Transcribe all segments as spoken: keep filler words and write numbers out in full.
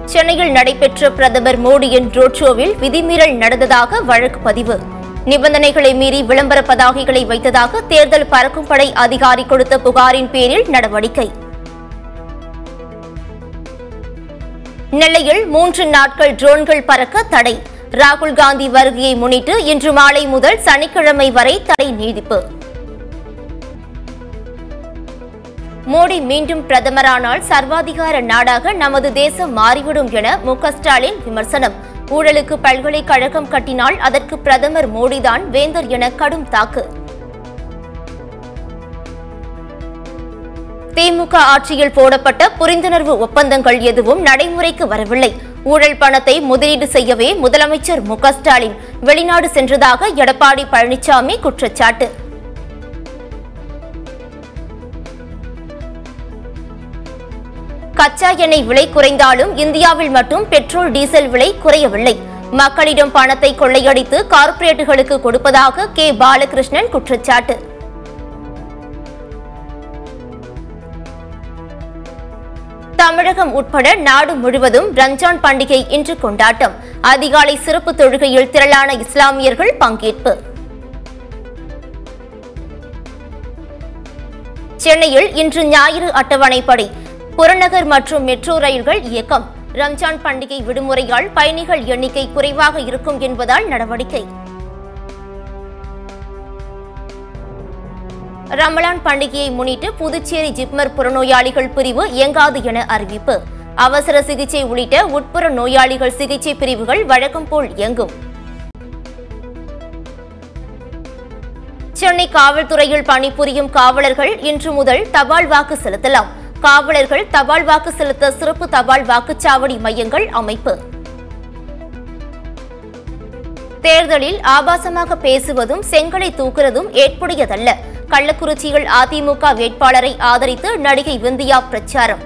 சென்னையில் நடைபெற்ற பிரதமர் மோடியின் ரோட் ஷோவில் விதிமீறல் நடந்ததாக வழக்கு பதிவு. நிபந்தனைகளை மீறி விளம்பர பதாகைகளை வைத்ததாக தேர்தல் பறக்கும் படை அதிகாரி கொடுத்த புகாரின் பேரில் நடவடிக்கை. நெல்லையில் மூன்று நாட்கள் ட்ரோன்கள் பறக்க தடை. ராகுல் காந்தி வருகையை முன்னிட்டு இன்று மாலை முதல் சனிக்கிழமை வரை தடை நீடிப்பு. மோடி மீண்டும் பிரதமரானால் சர்வாதிகார நாடாக நமது தேசம் மாறிவிடும் என மு க ஸ்டாலின் விமர்சனம். ஊழலுக்கு பல்கலைக்கழகம் கட்டினால் அதற்கு பிரதமர் மோடிதான் வேந்தர் என கடும் தாக்கு. திமுக ஆட்சியில் போடப்பட்ட புரிந்துணர்வு ஒப்பந்தங்கள் எதுவும் நடைமுறைக்கு வரவில்லை. ஊழல் பணத்தை முதலீடு செய்யவே முதலமைச்சர் மு க ஸ்டாலின் வெளிநாடு சென்றதாக எடப்பாடி பழனிசாமி குற்றச்சாட்டு. கச்சா எண்ணெய் விலை குறைந்தாலும் இந்தியாவில் மட்டும் பெட்ரோல் டீசல் விலை குறையவில்லை. மக்களிடம் பணத்தை கொள்ளையடித்து கார்ப்பரேட்டுகளுக்கு கொடுப்பதாக கே பாலகிருஷ்ணன் குற்றச்சாட்டு. தமிழகம் உட்பட நாடு முழுவதும் ரம்ஜான் பண்டிகை இன்று கொண்டாட்டம். அதிகாலை சிறப்பு தொழுகையில் திரளான இஸ்லாமியர்கள் பங்கேற்பு. சென்னையில் இன்று ஞாயிறு அட்டவணைப்படி புறநகர் மற்றும் மெட்ரோ ரயில்கள் இயக்கம். ரம்ஜான் பண்டிகை விடுமுறையால் பயணிகள் எண்ணிக்கை குறைவாக இருக்கும் என்பதால் நடவடிக்கை. ரமலான் பண்டிகையை முன்னிட்டு புதுச்சேரி ஜிப்மர் புறநோயாளிகள் பிரிவு இயங்காது என அறிவிப்பு. அவசர சிகிச்சை உள்ளிட்ட உட்புற நோயாளிகள் சிகிச்சை பிரிவுகள் வழக்கம் போல் இயங்கும். சென்னை காவல்துறையில் பணிபுரியும் காவலர்கள் இன்று முதல் தபால் வாக்கு செலுத்தலாம். காவலர்கள் தபால் வாக்கு செலுத்த சிறப்பு தபால் வாக்குச்சாவடி மையங்கள் அமைப்பு. தேர்தலில் ஆபாசமாக பேசுவதும் செங்கலை தூக்குறதும் ஏற்புடையதல்ல. கள்ளக்குறிச்சியில் அதிமுக வேட்பாளரை ஆதரித்து நடிகை விந்தியா பிரச்சாரம்.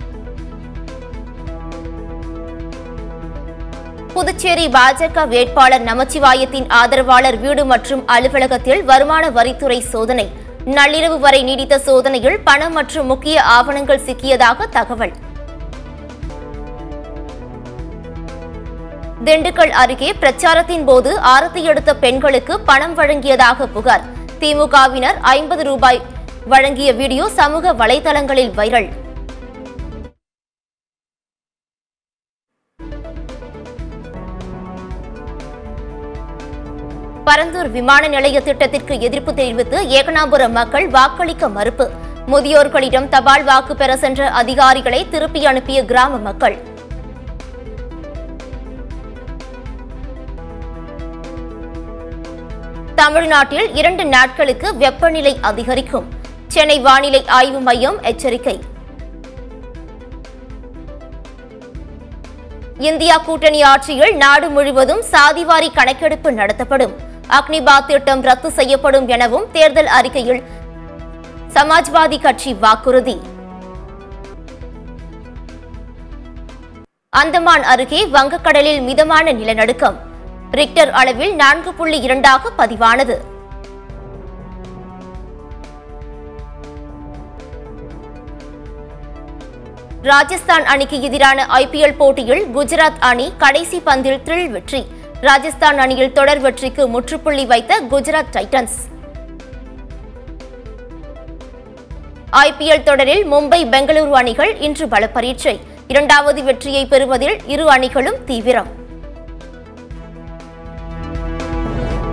புதுச்சேரி பாஜக வேட்பாளர் நமச்சிவாயத்தின் ஆதரவாளர் வீடு மற்றும் அலுவலகத்தில் வருமான வரித்துறை சோதனை. நள்ளிரவு வரை நீடித்த சோதனையில் பணம் மற்றும் முக்கிய ஆவணங்கள் சிக்கியதாக தகவல். திண்டுக்கல் அருகே பிரச்சாரத்தின் போது ஆரத்தி எடுத்த பெண்களுக்கு பணம் வழங்கியதாக புகார். திமுகவினர் ஐம்பது ரூபாய் வழங்கிய வீடியோ சமூக வலைதளங்களில் வைரல். பரந்தூர் விமான நிலைய திட்டத்திற்கு எதிர்ப்பு தெரிவித்து ஏகனாபுரம் மக்கள் வாக்களிக்க மறுப்பு. முதியோர்களிடம் தபால் வாக்கு பெற சென்ற அதிகாரிகளை திருப்பி அனுப்பிய கிராம மக்கள். தமிழ்நாட்டில் இரண்டு நாட்களுக்கு வெப்பநிலை அதிகரிக்கும். சென்னை வானிலை ஆய்வு மையம் எச்சரிக்கை. இந்தியா கூட்டணி ஆட்சியில் நாடு முழுவதும் சாதிவாரி கணக்கெடுப்பு நடத்தப்படும். அக்னிபாத் திட்டம் ரத்து செய்யப்படும் எனவும் தேர்தல் அறிக்கையில் சமாஜ்வாதி கட்சி வாக்குறுதி. அந்தமான் அருகே வங்கக்கடலில் மிதமான நிலநடுக்கம். ரிக்டர் அளவில் நான்கு புள்ளி இரண்டாக பதிவானது. ராஜஸ்தான் அணிக்கு எதிரான ஐ பி எல் போட்டியில் குஜராத் அணி கடைசி பந்தில் த்ரில் வெற்றி. ராஜஸ்தான் அணியில் தொடர் வெற்றிக்கு முற்றுப்புள்ளி வைத்த Gujarat Titans. I P L தொடரில் மும்பை பெங்களூரு அணிகள் இன்று பல பரீட்சை. இரண்டாவது வெற்றியை பெறுவதில் இரு அணிகளும் தீவிரம்.